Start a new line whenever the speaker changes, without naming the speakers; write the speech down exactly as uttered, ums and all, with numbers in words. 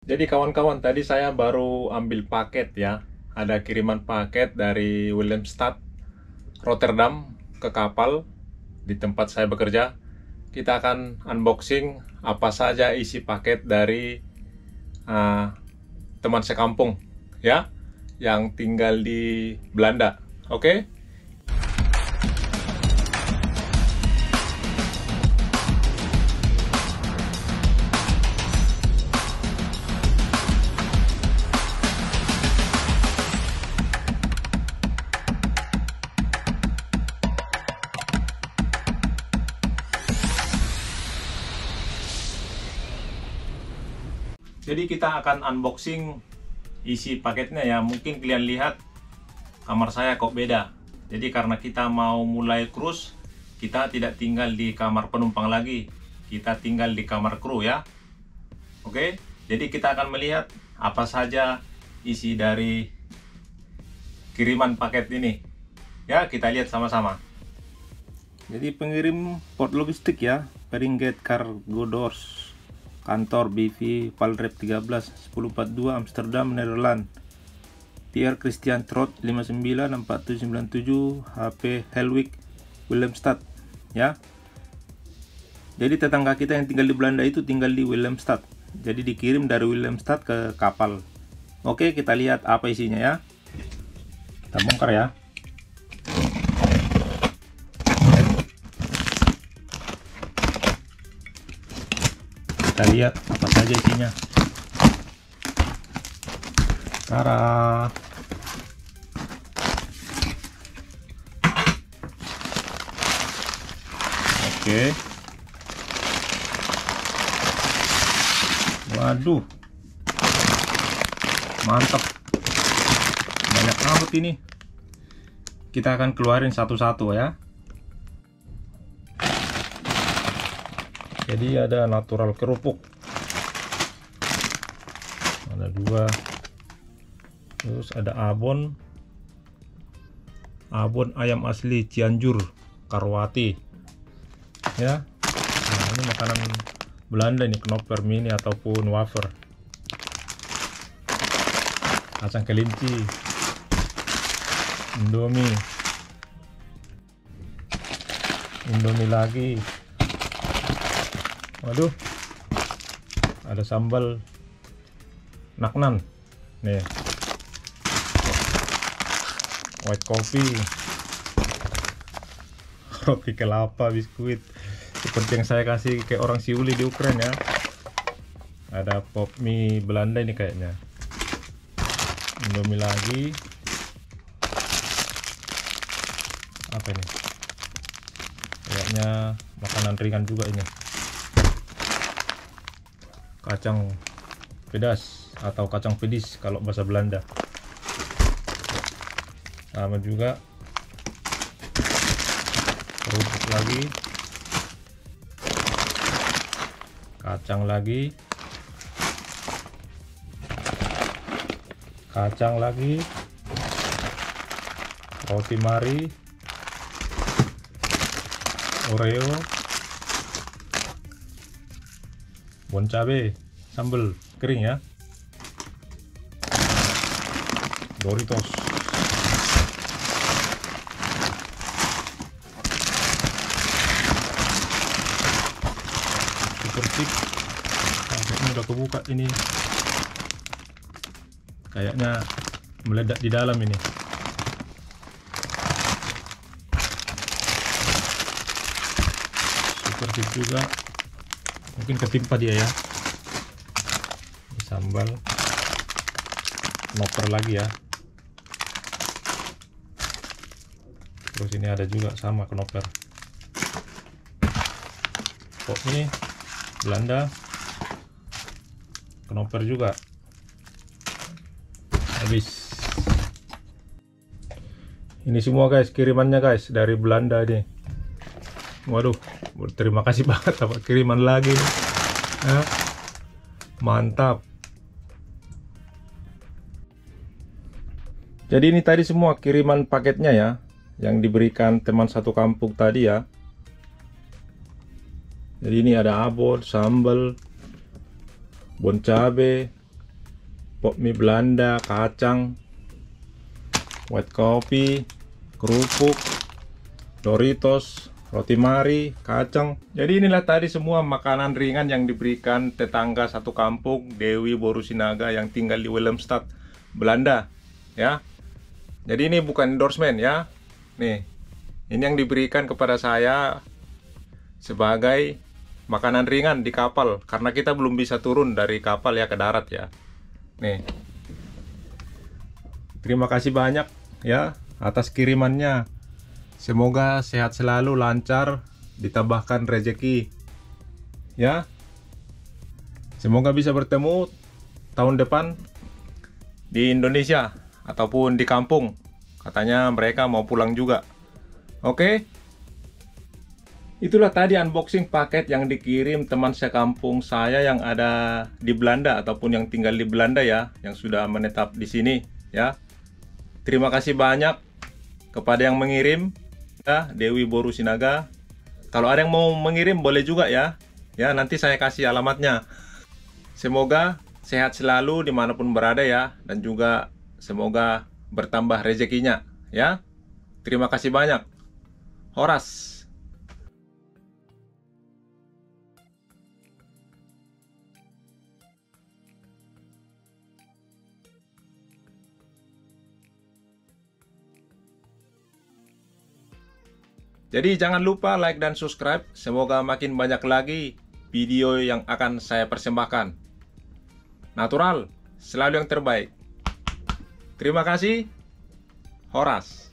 Jadi kawan-kawan, tadi saya baru ambil paket ya. Ada kiriman paket dari Willemstad, Rotterdam ke kapal di tempat saya bekerja. Kita akan unboxing apa saja isi paket dari uh, teman sekampung ya, yang tinggal di Belanda. Oke? Okay? Jadi kita akan unboxing isi paketnya ya. Mungkin kalian lihat kamar saya kok beda. Jadi karena kita mau mulai cruise, kita tidak tinggal di kamar penumpang lagi. Kita tinggal di kamar kru ya. Oke, jadi kita akan melihat apa saja isi dari kiriman paket ini. Ya, kita lihat sama-sama. Jadi pengirim port logistik ya, Peringgit Cargo Doors. Kantor B V Valrep tiga belas sepuluh empat puluh dua Amsterdam, Nederland. Pierre Christian Trot lima sembilan empat tujuh sembilan tujuh H P Helwig Willemstad ya. Jadi tetangga kita yang tinggal di Belanda itu tinggal di Willemstad. Jadi dikirim dari Willemstad ke kapal. Oke, kita lihat apa isinya ya. Kita bongkar ya. Kita lihat apa saja isinya. Tara. Oke. Waduh. Mantap. Banyak amat ini. Kita akan keluarin satu-satu ya. Jadi ada natural kerupuk, ada dua, terus ada abon, abon ayam asli Cianjur, Karwati, ya. Nah, ini makanan Belanda ini, knoper mini ataupun wafer, kacang kelinci, Indomie, Indomie lagi. Waduh, ada sambal naknan nih, white coffee, roti kelapa, biskuit seperti yang saya kasih ke orang Siuli di Ukraina ya. Ada pop mie Belanda ini kayaknya, Indomie lagi. Apa ini? Kayaknya makanan ringan juga ini, kacang pedas atau kacang pedis kalau bahasa Belanda. Sama juga kerupuk lagi, kacang lagi, kacang lagi, roti mari, Oreo, bon cabe, sambal kering ya, Doritos, super chip. Nah, ini udah kebuka ini, kayaknya meledak di dalam ini. Super chip juga, mungkin ketimpa dia ya. Sambal, knoper lagi ya. Terus ini ada juga sama knoper. Kok ini Belanda, knoper juga. Habis. Ini semua guys, kirimannya guys dari Belanda ini. Waduh, terima kasih banget dapat kiriman lagi. Ya, mantap. Jadi ini tadi semua kiriman paketnya ya, yang diberikan teman satu kampung tadi ya. Jadi ini ada abon, sambal, bon cabe, pot mie Belanda, kacang, white coffee, kerupuk, Doritos, roti mari, kacang. Jadi inilah tadi semua makanan ringan yang diberikan tetangga satu kampung, Dewi Borusinaga, yang tinggal di Willemstad, Belanda, ya. Jadi ini bukan endorsement ya. Nih, ini yang diberikan kepada saya sebagai makanan ringan di kapal, karena kita belum bisa turun dari kapal ya ke darat ya. Nih, terima kasih banyak ya atas kirimannya. Semoga sehat selalu, lancar, ditambahkan rezeki ya. Semoga bisa bertemu tahun depan di Indonesia ataupun di kampung. Katanya mereka mau pulang juga. Oke, itulah tadi unboxing paket yang dikirim teman sekampung saya yang ada di Belanda ataupun yang tinggal di Belanda ya, yang sudah menetap di sini ya. Terima kasih banyak kepada yang mengirim ya, Dewi Borusinaga. Kalau ada yang mau mengirim boleh juga ya. Ya, nanti saya kasih alamatnya. Semoga sehat selalu dimanapun berada ya, dan juga semoga bertambah rezekinya ya. Terima kasih banyak. Horas. Jadi jangan lupa like dan subscribe. Semoga makin banyak lagi video yang akan saya persembahkan. Natural, selalu yang terbaik. Terima kasih. Horas.